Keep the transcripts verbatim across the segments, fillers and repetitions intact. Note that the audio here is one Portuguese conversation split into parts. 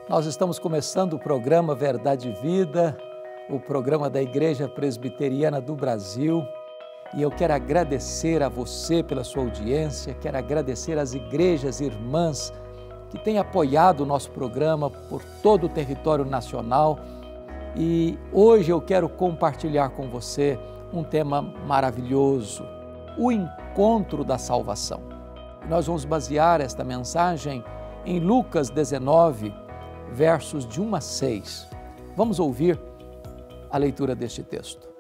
Nós estamos começando o programa Verdade e Vida, o programa da Igreja Presbiteriana do Brasil, e eu quero agradecer a você pela sua audiência, quero agradecer às igrejas irmãs que têm apoiado o nosso programa por todo o território nacional, e hoje eu quero compartilhar com você um tema maravilhoso, o encontro da salvação. Nós vamos basear esta mensagem em Lucas dezenove, versos de um a seis. Vamos ouvir a leitura deste texto.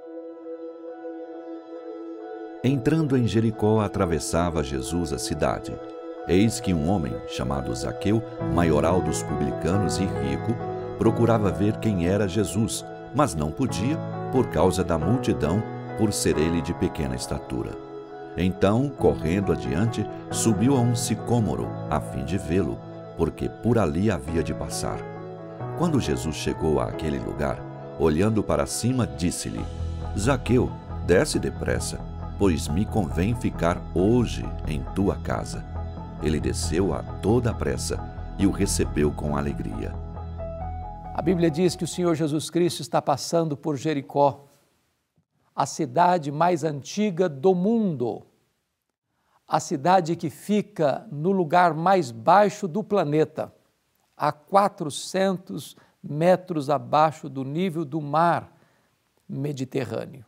Entrando em Jericó, atravessava Jesus a cidade. Eis que um homem, chamado Zaqueu, maioral dos publicanos e rico, procurava ver quem era Jesus, mas não podia, por causa da multidão, por ser ele de pequena estatura. Então, correndo adiante, subiu a um sicômoro, a fim de vê-lo, porque por ali havia de passar. Quando Jesus chegou àquele lugar, olhando para cima, disse-lhe: Zaqueu, desce depressa, pois me convém ficar hoje em tua casa. Ele desceu a toda a pressa e o recebeu com alegria. A Bíblia diz que o Senhor Jesus Cristo está passando por Jericó, a cidade mais antiga do mundo, a cidade que fica no lugar mais baixo do planeta, a quatrocentos metros abaixo do nível do mar Mediterrâneo.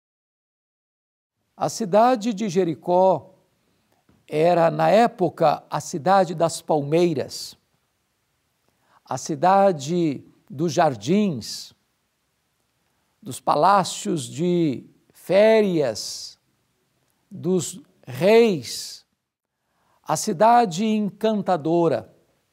A cidade de Jericó era, na época, a cidade das palmeiras, a cidade dos jardins, dos palácios de férias, dos reis, a cidade encantadora.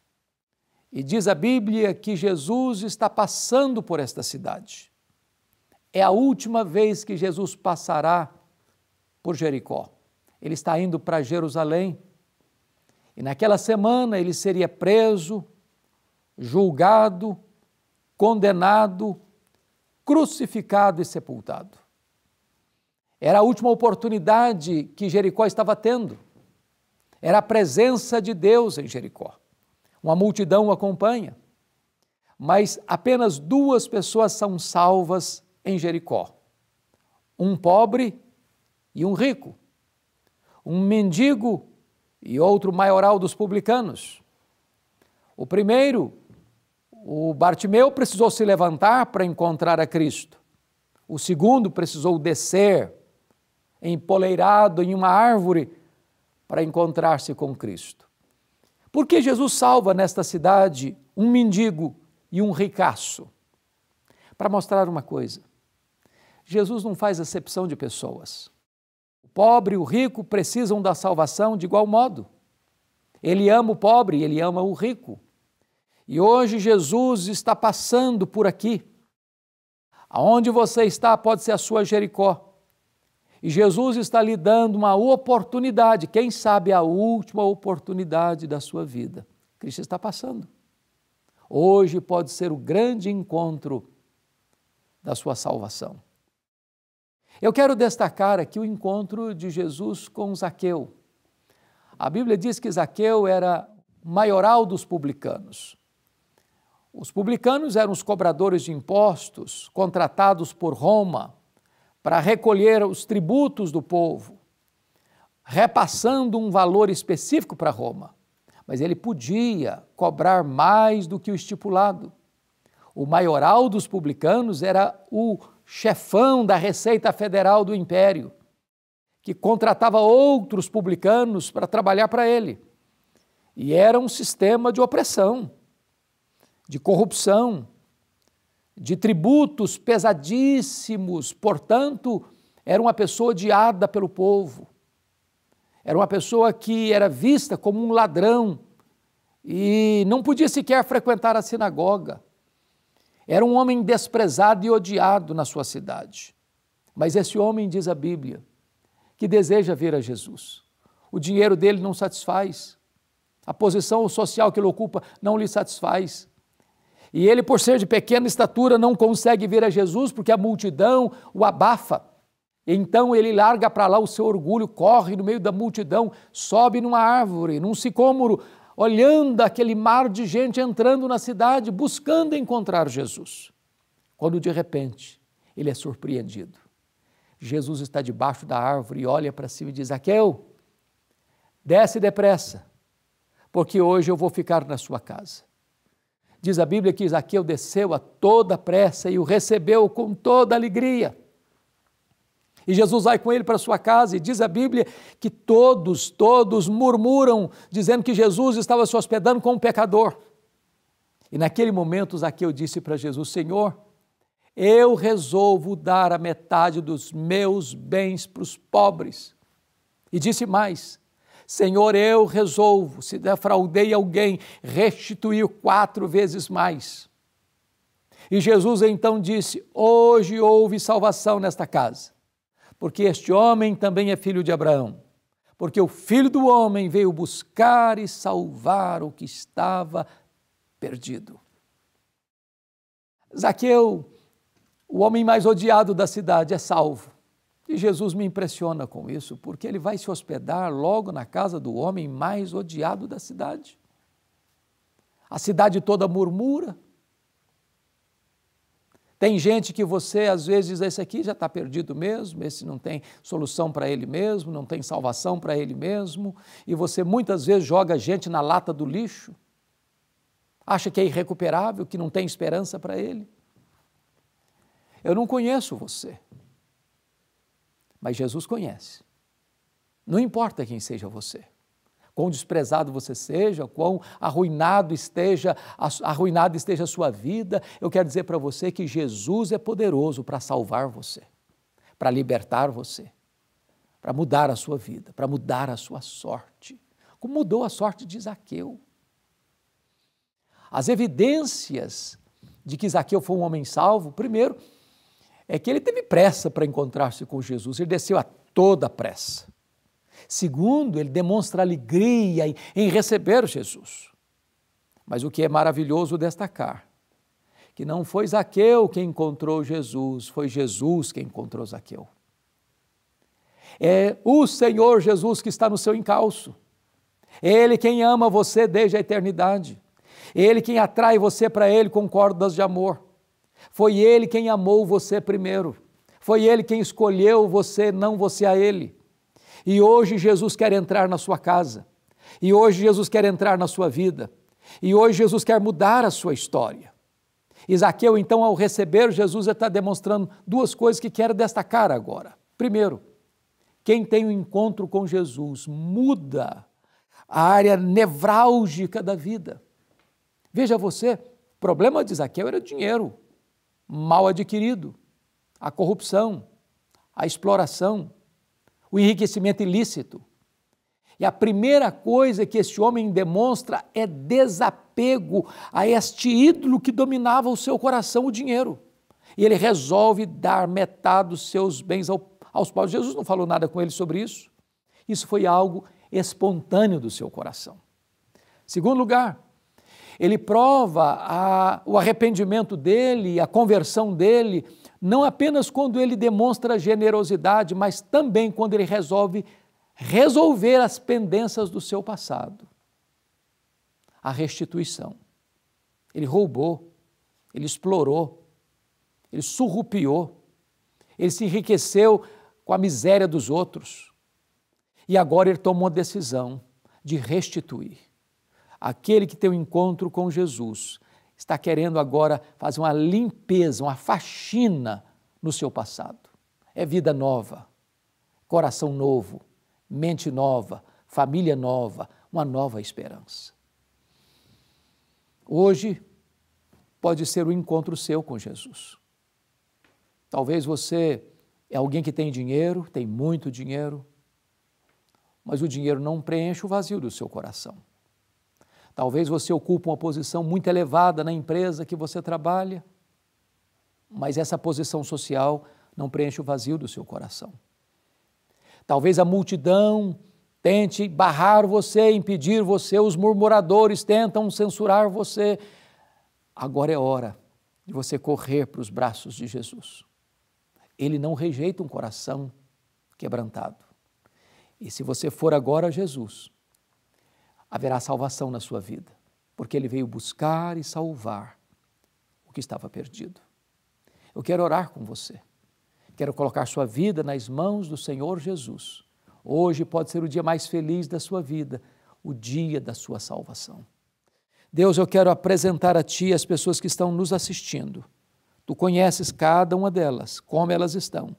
E diz a Bíblia que Jesus está passando por esta cidade. É a última vez que Jesus passará por Jericó. Ele está indo para Jerusalém. E naquela semana ele seria preso, julgado, condenado, crucificado e sepultado. Era a última oportunidade que Jericó estava tendo. Era a presença de Deus em Jericó. Uma multidão o acompanha. Mas apenas duas pessoas são salvas em Jericó. Um pobre e um rico. Um mendigo e outro maioral dos publicanos. O primeiro, o Bartimeu, precisou se levantar para encontrar a Cristo. O segundo precisou descer, empoleirado em uma árvore, para encontrar-se com Cristo. Por que Jesus salva nesta cidade um mendigo e um ricaço? Para mostrar uma coisa: Jesus não faz acepção de pessoas. O pobre e o rico precisam da salvação de igual modo. Ele ama o pobre e ele ama o rico. E hoje Jesus está passando por aqui. Aonde você está pode ser a sua Jericó. E Jesus está lhe dando uma oportunidade, quem sabe a última oportunidade da sua vida. Cristo está passando. Hoje pode ser o grande encontro da sua salvação. Eu quero destacar aqui o encontro de Jesus com Zaqueu. A Bíblia diz que Zaqueu era maioral dos publicanos. Os publicanos eram os cobradores de impostos, contratados por Roma para recolher os tributos do povo, repassando um valor específico para Roma. Mas ele podia cobrar mais do que o estipulado. O maioral dos publicanos era o chefão da Receita Federal do Império, que contratava outros publicanos para trabalhar para ele. E era um sistema de opressão, de corrupção, de tributos pesadíssimos. Portanto, era uma pessoa odiada pelo povo. Era uma pessoa que era vista como um ladrão e não podia sequer frequentar a sinagoga. Era um homem desprezado e odiado na sua cidade. Mas esse homem, diz a Bíblia, que deseja ver a Jesus. O dinheiro dele não satisfaz. A posição social que ele ocupa não lhe satisfaz. E ele, por ser de pequena estatura, não consegue ver a Jesus porque a multidão o abafa. Então ele larga para lá o seu orgulho, corre no meio da multidão, sobe numa árvore, num sicômoro, olhando aquele mar de gente entrando na cidade, buscando encontrar Jesus. Quando de repente ele é surpreendido. Jesus está debaixo da árvore e olha para cima e diz: Zaqueu, desce depressa, porque hoje eu vou ficar na sua casa. Diz a Bíblia que Zaqueu desceu a toda pressa e o recebeu com toda alegria. E Jesus vai com ele para sua casa e diz a Bíblia que todos, todos murmuram, dizendo que Jesus estava se hospedando com um pecador. E naquele momento Zaqueu disse para Jesus: Senhor, eu resolvo dar a metade dos meus bens para os pobres. E disse mais: Senhor, eu resolvo, se defraudei alguém, restituir quatro vezes mais. E Jesus então disse: hoje houve salvação nesta casa, porque este homem também é filho de Abraão, porque o Filho do Homem veio buscar e salvar o que estava perdido. Zaqueu, o homem mais odiado da cidade, é salvo. E Jesus me impressiona com isso, porque ele vai se hospedar logo na casa do homem mais odiado da cidade. A cidade toda murmura. Tem gente que você às vezes diz: esse aqui já está perdido mesmo, esse não tem solução para ele mesmo, não tem salvação para ele mesmo, e você muitas vezes joga gente na lata do lixo, acha que é irrecuperável, que não tem esperança para ele. Eu não conheço você, mas Jesus conhece. Não importa quem seja você, quão desprezado você seja, quão arruinado esteja, arruinado esteja a sua vida, eu quero dizer para você que Jesus é poderoso para salvar você, para libertar você, para mudar a sua vida, para mudar a sua sorte, como mudou a sorte de Zaqueu. As evidências de que Zaqueu foi um homem salvo, primeiro, é que ele teve pressa para encontrar-se com Jesus, ele desceu a toda pressa. Segundo, ele demonstra alegria em receber Jesus. Mas o que é maravilhoso destacar, que não foi Zaqueu quem encontrou Jesus, foi Jesus quem encontrou Zaqueu. É o Senhor Jesus que está no seu encalço. É Ele quem ama você desde a eternidade. É Ele quem atrai você para Ele com cordas de amor. Foi Ele quem amou você primeiro. Foi Ele quem escolheu você, não você a Ele. E hoje Jesus quer entrar na sua casa. E hoje Jesus quer entrar na sua vida. E hoje Jesus quer mudar a sua história. E Zaqueu, então, ao receber Jesus, está demonstrando duas coisas que quero destacar agora. Primeiro, quem tem um encontro com Jesus muda a área nevrálgica da vida. Veja você, o problema de Zaqueu era o dinheiro mal adquirido, a corrupção, a exploração, o enriquecimento ilícito. E a primeira coisa que este homem demonstra é desapego a este ídolo que dominava o seu coração, o dinheiro. E ele resolve dar metade dos seus bens ao, aos pobres. Jesus não falou nada com ele sobre isso. Isso foi algo espontâneo do seu coração. Segundo lugar, ele prova a, o arrependimento dele, a conversão dele, não apenas quando ele demonstra generosidade, mas também quando ele resolve resolver as pendências do seu passado. A restituição. Ele roubou, ele explorou, ele surrupiou, ele se enriqueceu com a miséria dos outros. E agora ele tomou a decisão de restituir. Aquele que tem um encontro com Jesus está querendo agora fazer uma limpeza, uma faxina no seu passado. É vida nova, coração novo, mente nova, família nova, uma nova esperança. Hoje pode ser o encontro seu com Jesus. Talvez você é alguém que tem dinheiro, tem muito dinheiro, mas o dinheiro não preenche o vazio do seu coração. Talvez você ocupe uma posição muito elevada na empresa que você trabalha, mas essa posição social não preenche o vazio do seu coração. Talvez a multidão tente barrar você, impedir você, os murmuradores tentam censurar você. Agora é hora de você correr para os braços de Jesus. Ele não rejeita um coração quebrantado. E se você for agora a Jesus, haverá salvação na sua vida, porque Ele veio buscar e salvar o que estava perdido. Eu quero orar com você, quero colocar sua vida nas mãos do Senhor Jesus. Hoje pode ser o dia mais feliz da sua vida, o dia da sua salvação. Deus, eu quero apresentar a Ti as pessoas que estão nos assistindo. Tu conheces cada uma delas, como elas estão.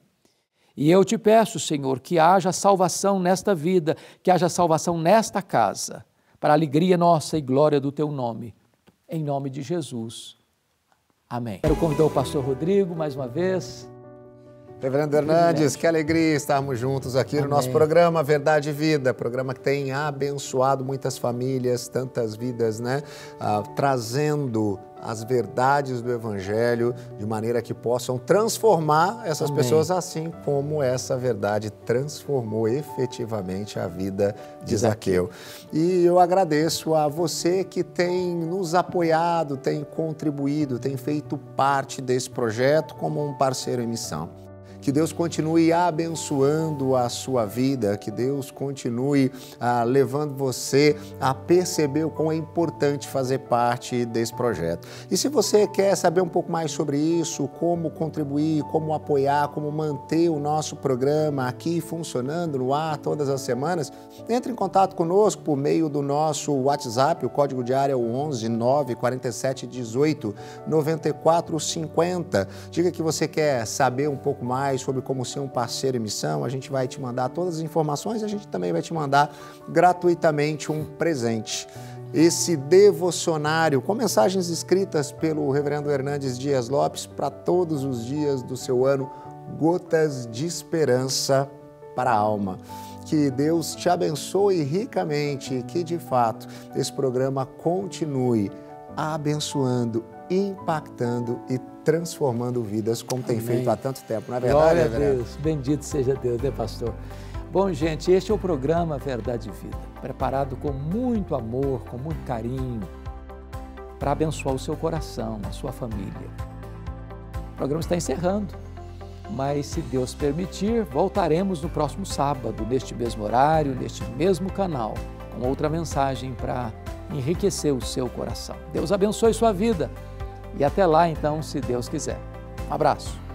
E eu te peço, Senhor, que haja salvação nesta vida, que haja salvação nesta casa, para a alegria nossa e glória do Teu nome. Em nome de Jesus. Amém. Quero convidar o pastor Rodrigo mais uma vez. Reverendo Hernandes, que alegria estarmos juntos aqui Amém. No nosso programa Verdade e Vida, programa que tem abençoado muitas famílias, tantas vidas, né? Ah, trazendo as verdades do Evangelho de maneira que possam transformar essas Amém. Pessoas, assim como essa verdade transformou efetivamente a vida de Zaqueu. E eu agradeço a você que tem nos apoiado, tem contribuído, tem feito parte desse projeto como um parceiro em missão. Que Deus continue abençoando a sua vida, que Deus continue ah, levando você a perceber o quão é importante fazer parte desse projeto. E se você quer saber um pouco mais sobre isso, como contribuir, como apoiar, como manter o nosso programa aqui funcionando no ar todas as semanas, entre em contato conosco por meio do nosso WhatsApp, o código de área é o onze nove quatro sete um oito nove quatro cinco zero. Diga que você quer saber um pouco mais sobre como ser um parceiro em missão, a gente vai te mandar todas as informações e a gente também vai te mandar gratuitamente um presente. Esse devocionário com mensagens escritas pelo reverendo Hernandes Dias Lopes para todos os dias do seu ano, Gotas de Esperança para a Alma. Que Deus te abençoe ricamente e que, de fato, esse programa continue abençoando, impactando e transformando vidas como Amém. Tem feito há tanto tempo, não é verdade? Glória a Deus, bendito seja Deus, né, pastor? Bom, gente, este é o programa Verdade e Vida, preparado com muito amor, com muito carinho, para abençoar o seu coração, a sua família. O programa está encerrando, mas se Deus permitir, voltaremos no próximo sábado, neste mesmo horário, neste mesmo canal, com outra mensagem para enriquecer o seu coração. Deus abençoe sua vida. E até lá, então, se Deus quiser. Um abraço.